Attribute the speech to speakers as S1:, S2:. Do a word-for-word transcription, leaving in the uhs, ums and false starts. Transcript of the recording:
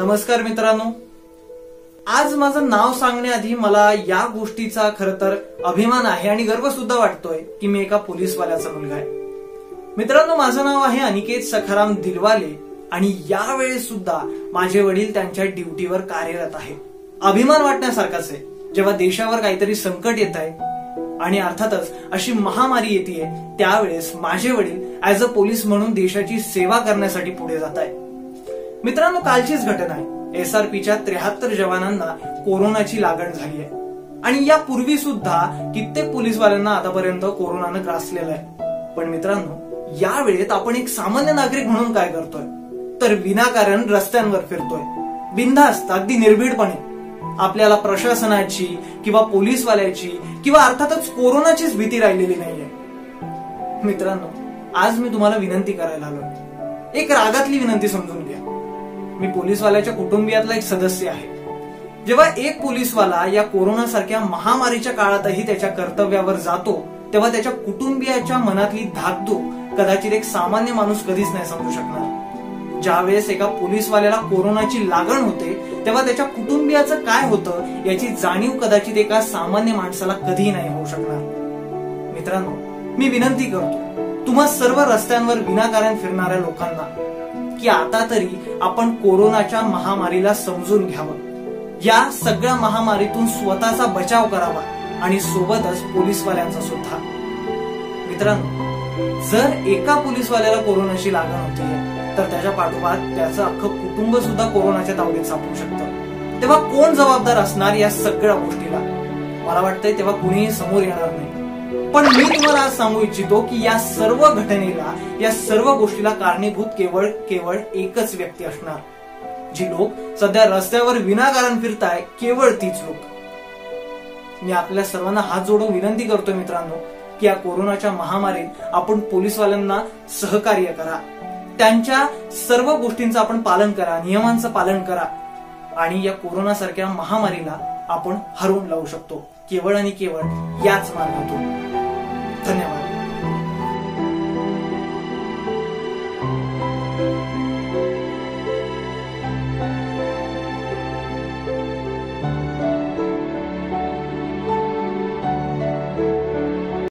S1: नमस्कार मित्रांनो, आज माझं नाव सांगण्याआधी मला या गोष्टीचा खरं तर अभिमान आहे आणि गर्व सुद्धा वाटतोय की मी एका पोलीसवाल्याचा मुलगा आहे. मित्रांनो, माझं नाव आहे अनिकेत सखाराम दिलवाले आणि यावेळेस सुद्धा माझे वडील त्यांच्या ड्युटीवर कार्यरत आहे. अभिमान वाटण्यासारखाच आहे जेव्हा देशावर काहीतरी संकट येत आहे आणि अर्थातच अशी महामारी येते त्यावेळेस माझे वडील ऍज अ पोलीस म्हणून देशाची सेवा करण्यासाठी पुढे जात आहे. मित्रांनो, कालचीच घटना आहे. एसआरपीच्या त्र्याहत्तर जवानांना कोरोनाची लागण झाली आहे आणि यापूर्वी सुद्धा कित्येक पोलीसवाल्यांना आतापर्यंत कोरोनानं ग्रासलेलं आहे. पण मित्रांनो, या वेळेत आपण एक सामान्य नागरिक म्हणून काय करतोय तर विनाकारण रस्त्यांवर फिरतोय, बिनधास्त, अगदी निर्भीडपणे. आपल्याला प्रशासनाची किंवा पोलीसवाल्याची किंवा अर्थातच कोरोनाचीच भीती राहिलेली नाहीये. मित्रांनो, आज मी तुम्हाला विनंती करायला आलोय. एक रागातली विनंती समजून घ्या. मी पोलीसवाल्याच्या कुटुंबियातला एक सदस्य आहे. जेव्हा एक पोलीसवाला या कोरोना सारख्या महामारीच्या काळातही त्याच्या कर्तव्यावर जातो तेव्हा त्याच्या कुटुंबियाच्या मनातली धाकधूक कदाचित एक सामान्य माणूस कधीच नाही समजू शकणार. ज्यावेळेस एका पोलीसवाल्याला कोरोनाची लागण होते तेव्हा त्याच्या कुटुंबियाचं काय होतं याची जाणीव कदाचित एका सामान्य माणसाला कधीही नाही होऊ शकणार. मित्रांनो, मी विनंती करतो तुम्हा सर्व रस्त्यांवर विनाकारण फिरणाऱ्या लोकांना की आता तरी आपण कोरोनाच्या महामारीला समजून घ्यावं. या सगळ्या महामारीतून स्वतःचा बचाव करावा आणि सोबतच पोलीसवाल्यांचा सुद्धा. मित्रांनो, जर एका पोलीसवाल्याला कोरोनाची लागण होते तर त्याच्या पाठोपाठ त्याचं अख्खं कुटुंब सुद्धा कोरोनाच्या तावडीत सापडू शकतं. तेव्हा कोण जबाबदार असणार या सगळ्या गोष्टीला? मला वाटतंय तेव्हा कुणीही समोर येणार नाही. पण मी तुम्हाला आज सांगू इच्छितो की या सर्व घटनेला, या सर्व गोष्टीला कारणीभूत केवळ केवळ एकच व्यक्ती असणार. जी लोक सध्या रस्त्यावर विनाकारण फिरताय, केवळ तीच लोक. मी आपल्या सर्वांना हात जोडून विनंती करतोय मित्रांनो की या कोरोनाच्या महामारीत आपण पोलीसवाल्यांना सहकार्य करा. त्यांच्या सर्व गोष्टींचं आपण पालन करा, नियमांचं पालन करा आणि या कोरोना सारख्या महामारीला आपण हरवून लावू शकतो केवळ आणि केवळ याच मार्गातून. धन्यवाद.